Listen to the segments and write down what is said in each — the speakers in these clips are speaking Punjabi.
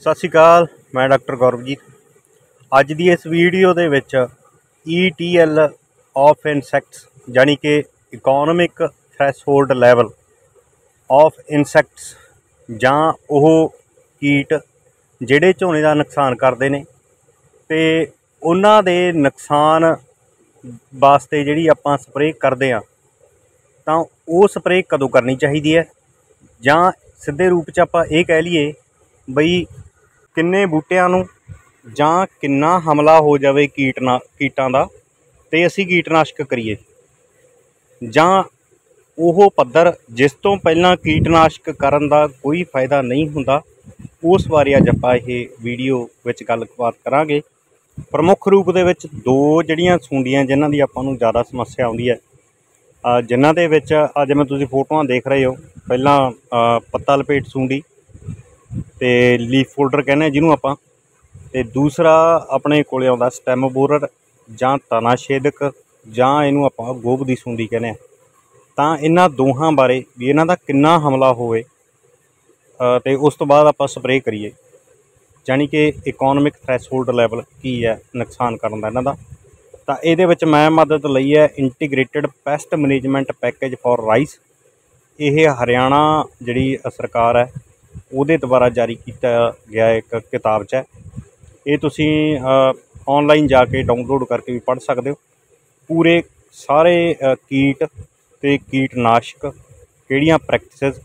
ਸਤਿ ਸ਼੍ਰੀ ਅਕਾਲ। मैं डॉक्टर गौरवजीत अज की इस वीडियो दे विच ETL ऑफ इनसैक्ट्स यानी कि economic threshold level of insects जां ओह कीट जिहड़े झोने का नुकसान करते हैं तो उन्हां दे नुकसान वास्ते जिहड़ी आपां स्प्रे करते हैं तो वो स्प्रे कदों करनी चाहिए है जां सीधे रूप च आपां ये कह लीए बई किन्ने बूटियां नूं जां किन्ना हमला हो जाए कीटां दा ते असीं कीटनाशक करिए जां ओह पद्धर जिस तो पहलां कीटनाशक करन दा कोई फायदा नहीं हुंदा। उस बारे अज आपां इह वीडियो विच गलबात करांगे। प्रमुख रूप दे विच दो जिहड़ियां सुंडियां जिन्हां दी आपां नूं ज़्यादा समस्या आउंदी है, जिन्हां दे विच अज मैं तुसीं फोटोआं देख रहे हो। पहलां पत्ता लपेट सुंडी ते लीफ फोल्डर कहने जिन्हों आपां, ते दूसरा अपने कोले आउंदा स्टैम बोरर जां तना छेदक जां इहनूं आपां गोभ दी सुंडी कहने। तां इन्हां दोहां बारे भी इन्हां दा किन्ना हमला होवे ते उस तो बाद आपां स्प्रे करिए, यानी कि इकोनॉमिक थ्रैशहोल्ड लैवल की है नुकसान करन दा इन्हां दा। तां इहदे विच मैं मदद लई है integrated pest management package for rice. यह हरियाणा जिहड़ी सरकार है ਉਹਦੇ द्वारा जारी किया गया एक किताब है। ये तुसी ऑनलाइन जाके डाउनलोड करके भी पढ़ सकते हो। पूरे सारे कीट ते कीटनाशक किहड़ियां प्रैक्टिसिस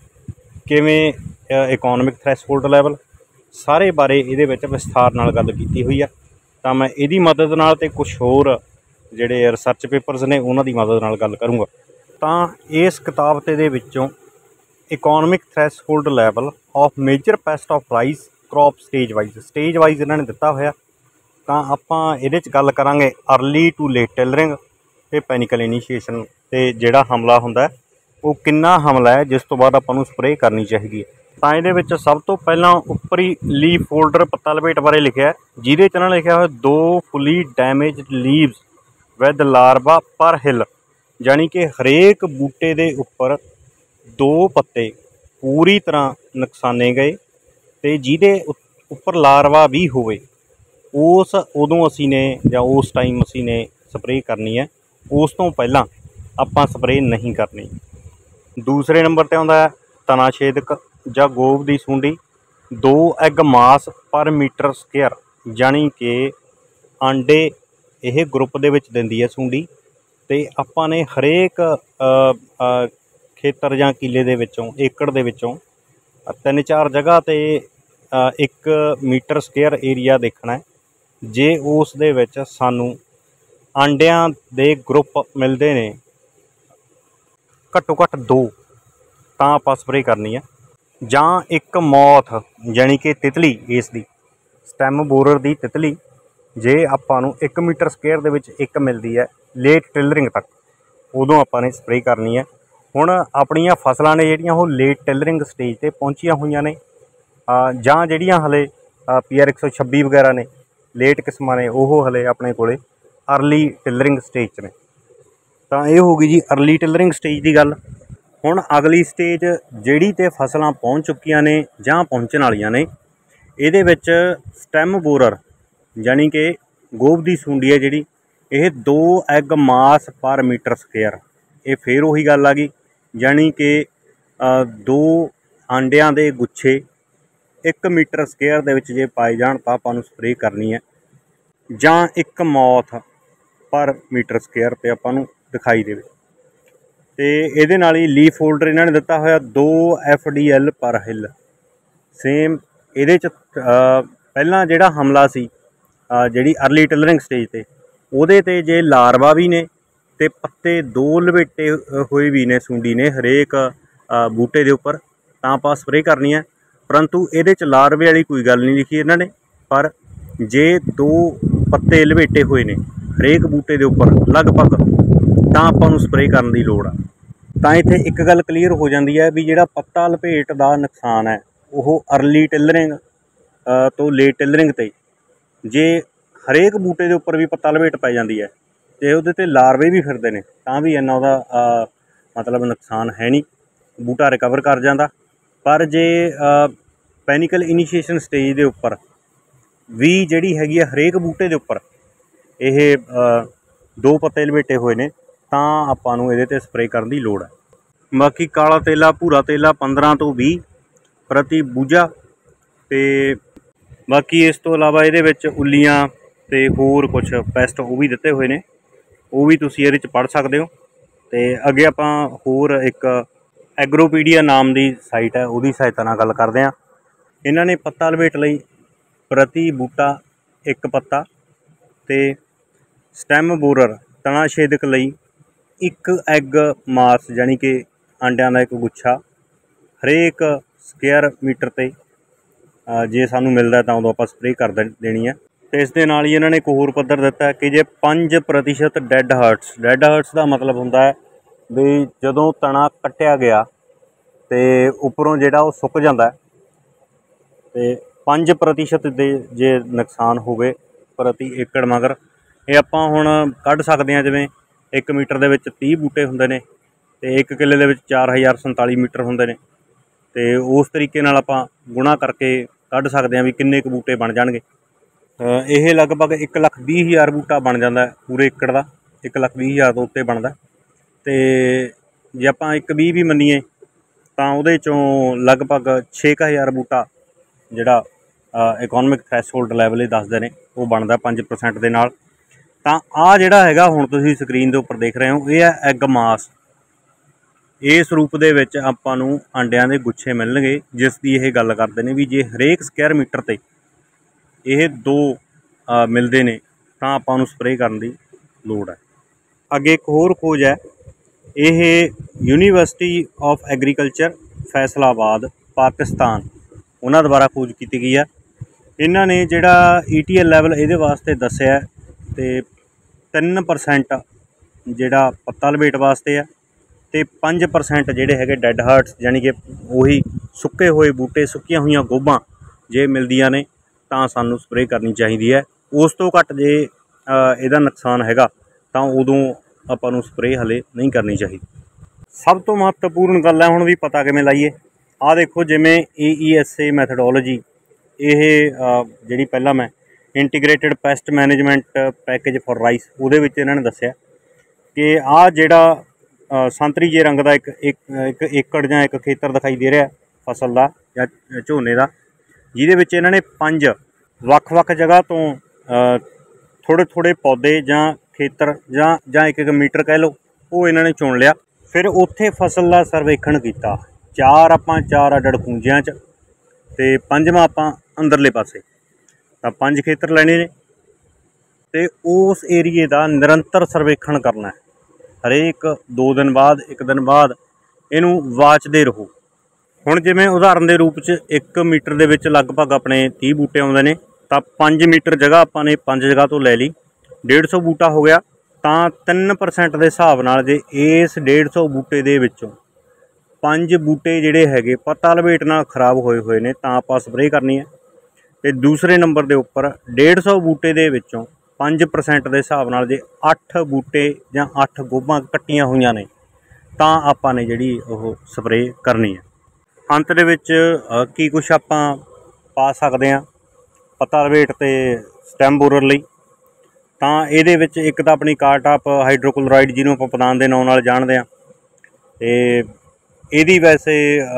किवें इकोनॉमिक थ्रैशहोल्ड लैवल सारे बारे इहदे विच विस्तार नाल गल कीती हुई है। तां मैं इहदी मदद नाल ते कुछ होर जिहड़े रिसर्च पेपर्स ने उन्हां दी मदद नाल गल करूँगा। तां इस किताब दे विचों economic threshold level of major pest of rice crop stage wise इन्होंने दिता होया। तो आपां इहदे च गल करांगे अर्ली टू लेट टेलरिंग ते पैनिकल इनीशिएशन ते जिहड़ा हमला हुंदा है वो किन्ना हमला है जिस तो बाद आपां नूं स्प्रे करनी चाहिए। तां इहदे विच सब तो पहलां उपरी लीफ फोल्डर पत्ता लपेट बारे लिखिआ है, जिहदे च इन्हां लिखिआ होया 2 fully damaged leaves with larva per hill, यानी कि हरेक बूटे दे उपर 2 पत्ते पूरी तरह नुकसाने गए तो जिहदे उपर लार्वा भी होवे उस उदों असी ने या उस टाइम असी ने स्प्रे करनी है। उस तो पहलां आपां स्प्रे नहीं करनी। दूसरे नंबर पर आउंदा है तना छेदक जां गोभ दी सुंडी। 2 एग मास पर मीटर स्क्वेयर, यानी कि आंडे यह ग्रुप दे विच दिंदी है सुंडी। ते आपां ने हरेक खेतर जां किले दे विचों एकड़ दे विचों 3-4 जगह ते 1 मीटर स्क्वेयर एरिया देखना है। जे उस दे विच सानूं आंडियां दे ग्रुप मिलते हैं घट्टो घट्ट 2 तां आपां स्प्रे करनी है। जां एक मौथ यानी कि तितली, इसकी स्टैम बोरर दी तितली जे आपां नूं 1 मीटर स्क्वेयर दे विच एक मिलती है लेट टिलरिंग तक, उदों आपां ने स्प्रे करनी है। हुण अपणियां फसलां ने जिहड़ियां ओह लेट टिलरिंग स्टेज ते पहुंचियां होईयां ने जां जिहड़ियां हले PR 126 वगैरह ने लेट किस्मां ने ओह हले अपने कोले अर्ली टिलरिंग स्टेज च ने। तां इह हो गई जी अर्ली टिलरिंग स्टेज की गल। हुण अगली स्टेज जिहड़ी ते फसलां पहुंच चुकियां ने जां पहुंचण वालियां ने, इहदे विच स्टैम बोरर यानी कि गोभ दी सुंडी है जिहड़ी, यह 2 एग मास पर मीटर स्क्वेयर। ये फिर उही गल आ गई, यानी कि 2 आंडियां दे गुच्छे 1 मीटर स्क्वेयर दे विच जे पाए जाण तां आपां नूं स्प्रे करनी है। जां 1 मौथ पर मीटर स्क्वेयर ते आपां नूं दिखाई देवे। ते इहदे नाल ही लीफ फोल्डर इन्हां ने दिता होया 2 FDL पर हिल। सेम इहदे च पहलां जिहड़ा हमला सी जिहड़ी अर्ली टिलरिंग स्टेज ते उहदे ते जे लार्वा भी ने ते पत्ते 2 लपेटे हुए भी ने सुंडी ने हरेक बूटे के उपर, तां आपां स्प्रे करनी है। परंतु इहदे च लार्वे वाली कोई गल नहीं लिखी इन्हां ने, पर जे 2 पत्ते लपेटे हुए ने हरेक बूटे के उपर लगभग, तां आपां नूं स्प्रे करन दी लोड़ आ। तां इत्थे एक गल क्लीयर हो जाती है भी जिहड़ा पत्ता लपेट का नुकसान है वह अर्ली टिलरिंग तो लेट टिलरिंग ते जे हरेक बूटे के उपर भी पत्ता लपेट पै जाती है तो उहदे ते लार्वे भी फिरदे ने तां भी इन्ना उहदा मतलब नुकसान है नहीं, बूटा रिकवर कर जाता। पर जे ਪੈਨਿਕਲ ਇਨੀਸ਼ੀਏਸ਼ਨ ਸਟੇਜ ਦੇ ਉੱਪਰ ਵੀ ਜਿਹੜੀ ਹੈਗੀ ਆ ਹਰੇਕ ਬੂਟੇ ਦੇ ਉੱਪਰ ਇਹ 2 ਪੱਤੇ ਲਪੇਟੇ ਹੋਏ ਨੇ, ਤਾਂ ਆਪਾਂ ਨੂੰ ਇਹਦੇ 'ਤੇ ਸਪਰੇਅ ਕਰਨ ਦੀ ਲੋੜ ਹੈ। ਬਾਕੀ ਕਾਲਾ ਤੇਲਾ, ਭੂਰਾ ਤੇਲਾ 15 ਤੋਂ 20 ਪ੍ਰਤੀ ਬੂਝਾ। ਅਤੇ ਬਾਕੀ ਇਸ ਤੋਂ ਇਲਾਵਾ ਇਹਦੇ ਵਿੱਚ ਉੱਲੀਆਂ ਅਤੇ ਹੋਰ ਕੁਛ ਪੈਸਟ ਉਹ ਵੀ ਦਿੱਤੇ ਹੋਏ ਨੇ, ਉਹ ਵੀ ਤੁਸੀਂ ਇਹਦੇ 'ਚ ਪੜ੍ਹ ਸਕਦੇ ਹੋ। ਅਤੇ ਅੱਗੇ ਆਪਾਂ ਹੋਰ ਇੱਕ ਐਗਰੋਪੀਡੀਆ ਨਾਮ ਦੀ ਸਾਈਟ ਹੈ, ਉਹਦੀ ਸਹਾਇਤਾ ਨਾਲ ਗੱਲ ਕਰਦੇ ਹਾਂ। ਇਹਨਾਂ ਨੇ ਪੱਤਾ ਲਪੇਟ ਲਈ ਪ੍ਰਤੀ ਬੂਟਾ 1 ਪੱਤਾ ਅਤੇ ਸਟੈਮ ਬੋਰਰ ਤਣਾ ਛੇਦਕ ਲਈ 1 ਐਗ ਮਾਸ ਜਾਣੀ ਕਿ ਆਂਡਿਆਂ ਦਾ 1 ਗੁੱਛਾ ਹਰੇਕ ਸਕੁਅਰ ਮੀਟਰ 'ਤੇ ਜੇ ਸਾਨੂੰ ਮਿਲਦਾ ਤਾਂ ਉਦੋਂ ਆਪਾਂ ਸਪਰੇਅ ਕਰ ਦੇਣੀ ਹੈ। ਅਤੇ ਇਸ ਦੇ ਨਾਲ ਹੀ ਇਹਨਾਂ ਨੇ ਇੱਕ ਹੋਰ ਪੱਧਰ ਦਿੱਤਾ ਕਿ ਜੇ 5% ਡੈੱਡ ਹਰਟਸ ਦਾ ਮਤਲਬ ਹੁੰਦਾ ਹੈ ਵੀ ਜਦੋਂ ਤਣਾ ਕੱਟਿਆ ਗਿਆ ਅਤੇ ਉੱਪਰੋਂ ਜਿਹੜਾ ਉਹ ਸੁੱਕ ਜਾਂਦਾ ਅਤੇ 5% ਦੇ ਜੇ ਨੁਕਸਾਨ ਹੋਵੇ ਪ੍ਰਤੀ ਏਕੜ ਮਗਰ, ਇਹ ਆਪਾਂ ਹੁਣ ਕੱਢ ਸਕਦੇ ਹਾਂ। ਜਿਵੇਂ 1 ਮੀਟਰ ਦੇ ਵਿੱਚ 30 ਬੂਟੇ ਹੁੰਦੇ ਨੇ ਅਤੇ 1 ਕਿੱਲੇ ਦੇ ਵਿੱਚ 4047 ਮੀਟਰ ਹੁੰਦੇ ਨੇ, ਅਤੇ ਉਸ ਤਰੀਕੇ ਨਾਲ ਆਪਾਂ ਗੁਣਾ ਕਰਕੇ ਕੱਢ ਸਕਦੇ ਹਾਂ ਵੀ ਕਿੰਨੇ ਕੁ ਬੂਟੇ ਬਣ ਜਾਣਗੇ। ਇਹ ਲਗਭਗ 1,20,000 ਬੂਟਾ ਬਣ ਜਾਂਦਾ ਪੂਰੇ ਏਕੜ ਦਾ, 1,20,000 ਤੋਂ ਉੱਤੇ ਬਣਦਾ। ਅਤੇ ਜੇ ਆਪਾਂ 1,20 ਵੀ ਮੰਨੀਏ ਤਾਂ ਉਹਦੇ 'ਚੋਂ ਲਗਭਗ 6,000 ਬੂਟਾ ਜਿਹੜਾ ਇਕੋਨਮਿਕ ਥ੍ਰੈਸ਼ਹੋਲਡ ਲੈਵਲ ਇਹ ਦੱਸਦੇ ਨੇ ਉਹ ਬਣਦਾ 5% ਦੇ ਨਾਲ। ਤਾਂ ਆਹ ਜਿਹੜਾ ਹੈਗਾ ਹੁਣ ਤੁਸੀਂ ਸਕਰੀਨ ਦੇ ਉੱਪਰ ਦੇਖ ਰਹੇ ਹੋ, ਇਹ ਹੈ ਐਗ ਮਾਸ। ਇਸ ਰੂਪ ਦੇ ਵਿੱਚ ਆਪਾਂ ਨੂੰ ਆਂਡਿਆਂ ਦੇ ਗੁੱਛੇ ਮਿਲਣਗੇ, ਜਿਸ ਦੀ ਇਹ ਗੱਲ ਕਰਦੇ ਨੇ ਵੀ ਜੇ ਹਰੇਕ ਸਕੁਅਰ ਮੀਟਰ 'ਤੇ ਇਹ 2 ਮਿਲਦੇ ਨੇ ਤਾਂ ਆਪਾਂ ਨੂੰ ਸਪਰੇਅ ਕਰਨ ਦੀ ਲੋੜ ਹੈ। ਅੱਗੇ ਇੱਕ ਹੋਰ ਖੋਜ ਹੈ, ਇਹ university of agriculture Faisalabad Pakistan, ਉਹਨਾਂ ਦੁਆਰਾ ਖੋਜ ਕੀਤੀ ਗਈ ਹੈ। ਇਹਨਾਂ ਨੇ ਜਿਹੜਾ ETL ਲੈਵਲ ਇਹਦੇ ਵਾਸਤੇ ਦੱਸਿਆ ਅਤੇ 3% ਜਿਹੜਾ ਪੱਤਾ ਲਪੇਟ ਵਾਸਤੇ ਹੈ ਅਤੇ 5% ਜਿਹੜੇ ਹੈਗੇ ਡੈੱਡ ਹਰਟਸ ਜਾਣੀ ਕਿ ਉਹੀ ਸੁੱਕੇ ਹੋਏ ਬੂਟੇ, ਸੁੱਕੀਆਂ ਹੋਈਆਂ ਗੋਭਾਂ ਜੇ ਮਿਲਦੀਆਂ ਨੇ ਤਾਂ ਸਾਨੂੰ ਸਪਰੇਅ ਕਰਨੀ ਚਾਹੀਦੀ ਹੈ। ਉਸ ਤੋਂ ਘੱਟ ਜੇ ਇਹਦਾ ਨੁਕਸਾਨ ਹੈਗਾ ਤਾਂ ਉਦੋਂ ਆਪਾਂ ਨੂੰ ਸਪਰੇਅ ਹਾਲੇ ਨਹੀਂ ਕਰਨੀ ਚਾਹੀਦੀ। ਸਭ ਤੋਂ ਮਹੱਤਵਪੂਰਨ ਗੱਲ ਹੈ ਹੁਣ ਵੀ ਪਤਾ ਕਿਵੇਂ ਲਾਈਏ। ਆਹ ਦੇਖੋ, ਜਿਵੇਂ AESA ਮੈਥਡੋਲੋਜੀ, ਇਹ ਜਿਹੜੀ ਪਹਿਲਾਂ ਮੈਂ integrated pest management package for rice, ਉਹਦੇ ਵਿੱਚ ਇਹਨਾਂ ਨੇ ਦੱਸਿਆ ਕਿ ਆਹ ਜਿਹੜਾ ਸੰਤਰੀ ਜੇ ਰੰਗ ਦਾ ਇੱਕ ਏਕੜ ਜਾਂ ਇੱਕ ਖੇਤਰ ਦਿਖਾਈ ਦੇ ਰਿਹਾ ਫਸਲ ਦਾ ਜਾਂ ਝੋਨੇ ਦਾ, ਜਿਹਦੇ ਵਿੱਚ ਇਹਨਾਂ ਨੇ 5 ਵੱਖ-ਵੱਖ ਜਗ੍ਹਾ ਤੋਂ ਥੋੜ੍ਹੇ ਪੌਦੇ ਜਾਂ ਖੇਤਰ ਜਾਂ 1 ਮੀਟਰ ਕਹਿ ਲਓ, ਉਹ ਇਹਨਾਂ ਨੇ ਚੁਣ ਲਿਆ। ਫਿਰ ਉੱਥੇ ਫਸਲ ਦਾ ਸਰਵੇਖਣ ਕੀਤਾ, 4 ਅੱਡ ਖੂੰਜਿਆਂ 'ਚ ਅਤੇ 5ਵਾਂ ਆਪਾਂ ਅੰਦਰਲੇ ਪਾਸੇ, ਤਾਂ 5 ਖੇਤਰ ਲੈਣੇ ਨੇ ਅਤੇ ਉਸ ਏਰੀਏ ਦਾ ਨਿਰੰਤਰ ਸਰਵੇਖਣ ਕਰਨਾ। ਹਰੇਕ 2 ਦਿਨ ਬਾਅਦ, 1 ਦਿਨ ਬਾਅਦ ਇਹਨੂੰ ਵਾਚਦੇ ਰਹੋ। ਹੁਣ ਜਿਵੇਂ ਉਦਾਹਰਨ ਦੇ ਰੂਪ 'ਚ 1 ਮੀਟਰ ਦੇ ਵਿੱਚ ਲਗਭਗ ਆਪਣੇ 30 ਬੂਟੇ ਆਉਂਦੇ ਨੇ, ਤਾਂ 5 ਮੀਟਰ ਜਗ੍ਹਾ ਆਪਾਂ ਨੇ 5 ਜਗ੍ਹਾ ਤੋਂ ਲੈ ਲਈ, 150 ਬੂਟਾ ਹੋ ਗਿਆ। ਤਾਂ 3% ਦੇ ਹਿਸਾਬ ਨਾਲ ਜੇ ਇਸ 150 ਬੂਟੇ ਦੇ ਵਿੱਚੋਂ 5 ਬੂਟੇ ਜਿਹੜੇ ਹੈਗੇ ਪੱਤਾ ਲਪੇਟ ਨਾਲ ਖਰਾਬ ਹੋਏ ਨੇ ਤਾਂ ਆਪਾਂ ਸਪਰੇਅ ਕਰਨੀ ਹੈ। ਅਤੇ ਦੂਸਰੇ ਨੰਬਰ ਦੇ ਉੱਪਰ 150 ਬੂਟੇ ਦੇ ਵਿੱਚੋਂ 5% ਦੇ ਹਿਸਾਬ ਨਾਲ ਜੇ 8 ਬੂਟੇ ਜਾਂ 8 ਗੋਭਾਂ ਕੱਟੀਆਂ ਹੋਈਆਂ ਨੇ ਤਾਂ ਆਪਾਂ ਨੇ ਜਿਹੜੀ ਉਹ ਸਪਰੇਅ ਕਰਨੀ ਹੈ। ਅੰਤ ਦੇ ਵਿੱਚ ਕੀ ਕੁਛ ਆਪਾਂ ਪਾ ਸਕਦੇ ਹਾਂ ਪੱਤਾ ਲਪੇਟ ਅਤੇ ਸਟੈਮ ਬੋਰਰ ਲਈ, ਤਾਂ ਇਹਦੇ ਵਿੱਚ ਇੱਕ ਤਾਂ ਆਪਣੀ ਕਾਰਟਾਪ ਹਾਈਡਰੋਕਲੋਰਾਈਡ, ਜਿਹਨੂੰ ਆਪਾਂ ਪਦਾਨ ਦੇ ਨਾਂ ਨਾਲ ਜਾਣਦੇ ਹਾਂ, ਅਤੇ ਇਹਦੀ ਵੈਸੇ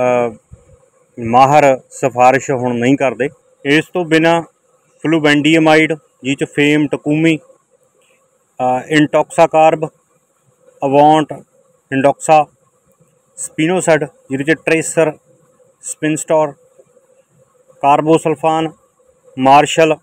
ਮਾਹਰ ਸਿਫਾਰਿਸ਼ ਹੁਣ ਨਹੀਂ ਕਰਦੇ। ਇਸ ਤੋਂ ਬਿਨਾਂ ਫਲੂਬੈਂਡੀਅਮਾਈਡ, ਜਿਹ 'ਚ ਫੇਮ, ਟਕੂਮੀ, ਇੰਟੋਕਸਾਕਾਰਬ, ਅਵੌਂਟ, ਇੰਡੋਕਸਾ, ਸਪੀਨੋਸੈਡ, ਜਿਹਦੇ 'ਚ ਟਰੇਸਰ, ਸਪਿਨਸਟੋਰ, ਕਾਰਬੋਸਲਫਾਨ, ਮਾਰਸ਼ਲ,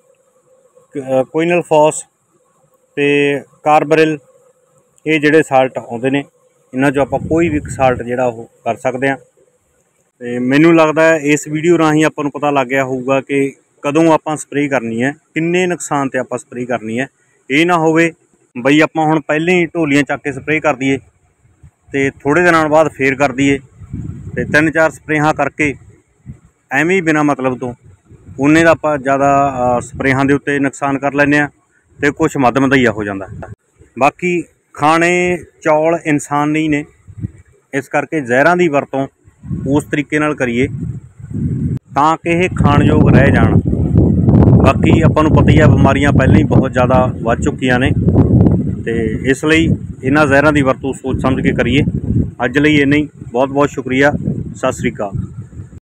ਕੁਇਨਲਫੋਸ ਅਤੇ ਕਾਰਬਰਿਲ, ਇਹ ਜਿਹੜੇ ਸਾਲਟ ਆਉਂਦੇ ਨੇ, ਇਹਨਾਂ 'ਚੋਂ ਆਪਾਂ ਕੋਈ ਵੀ ਇੱਕ ਸਾਲਟ ਜਿਹੜਾ ਉਹ ਕਰ ਸਕਦੇ ਹਾਂ। ਅਤੇ ਮੈਨੂੰ ਲੱਗਦਾ ਇਸ ਵੀਡੀਓ ਰਾਹੀਂ ਆਪਾਂ ਨੂੰ ਪਤਾ ਲੱਗ ਗਿਆ ਹੋਊਗਾ ਕਿ ਕਦੋਂ ਆਪਾਂ ਸਪਰੇਅ ਕਰਨੀ ਹੈ, ਕਿੰਨੇ ਨੁਕਸਾਨ 'ਤੇ ਆਪਾਂ ਸਪਰੇਅ ਕਰਨੀ ਹੈ। ਇਹ ਨਾ ਹੋਵੇ ਬਈ ਆਪਾਂ ਹੁਣ ਪਹਿਲਾਂ ਹੀ ਢੋਲੀਆਂ ਚੱਕ ਕੇ ਸਪਰੇਅ ਕਰ ਦਈਏ ਅਤੇ ਥੋੜ੍ਹੇ ਦਿਨਾਂ ਬਾਅਦ ਫੇਰ ਕਰ ਦਈਏ ਅਤੇ 3-4 ਸਪਰੇਹਾਂ ਕਰਕੇ ਐਵੇਂ ਹੀ ਬਿਨਾਂ ਮਤਲਬ ਤੋਂ ਉਹਨੇ ਦਾ ਆਪਾਂ ਜ਼ਿਆਦਾ ਸਪਰੇਹਾਂ ਦੇ ਉੱਤੇ ਨੁਕਸਾਨ ਕਰ ਲੈਂਦੇ ਹਾਂ ਅਤੇ ਕੁਛ ਮੱਧ ਮਧਈਆ ਹੋ ਜਾਂਦਾ। ਬਾਕੀ ਖਾਣੇ ਚੌਲ ਇਨਸਾਨੀ ਨੇ, ਇਸ ਕਰਕੇ ਜ਼ਹਿਰਾਂ ਦੀ ਵਰਤੋਂ ਉਸ ਤਰੀਕੇ ਨਾਲ ਕਰੀਏ ਤਾਂ ਕਿ ਇਹ ਖਾਣਯੋਗ ਰਹਿ ਜਾਣ। ਬਾਕੀ ਆਪਾਂ ਨੂੰ ਪਤਾ ਹੀ ਆ ਬਿਮਾਰੀਆਂ ਪਹਿਲਾਂ ਹੀ ਬਹੁਤ ਜ਼ਿਆਦਾ ਵੱਧ ਚੁੱਕੀਆਂ ਨੇ, ਤੇ ਇਸ ਲਈ ਇਹਨਾਂ ਜ਼ਹਿਰਾਂ ਦੀ ਵਰਤੋਂ ਸੋਚ ਸਮਝ ਕੇ ਕਰੀਏ। ਅੱਜ ਲਈ ਇੰਨਾ ਹੀ। ਬਹੁਤ ਬਹੁਤ ਸ਼ੁਕਰੀਆ। ਸਤਿ ਸ਼੍ਰੀ ਅਕਾਲ।